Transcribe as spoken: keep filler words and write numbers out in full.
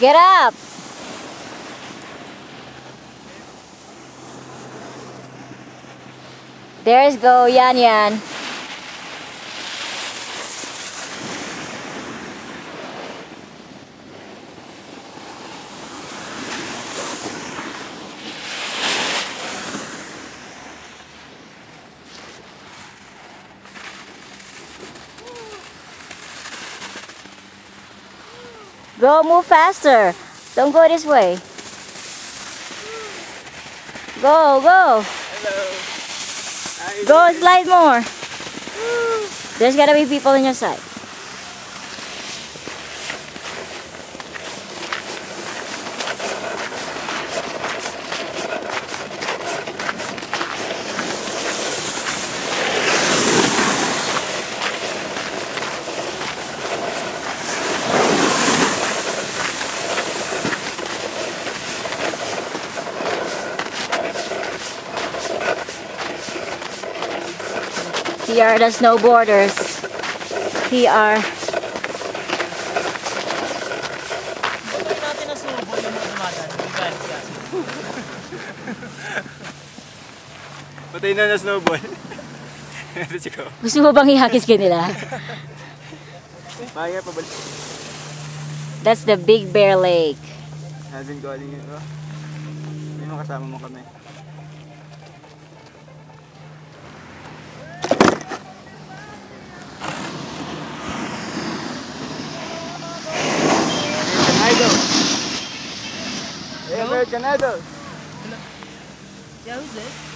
Get up! There's go, yan yan. Go, move faster. Don't go this way. Go, go. Hello. Hi. Go, slide more. There's gotta be people on your side. P R the snowboarders. P R. Bakit natin na snowball yung mga dumadaan? Patay na na snowball. Let's go. Gusto mo bang ihakis ka nila? Maya, pabalik. That's the Big Bear Lake. I've been calling you. Oh. Hindi mo kasama mo kami. Hey, American Idol! Yeah, who's this?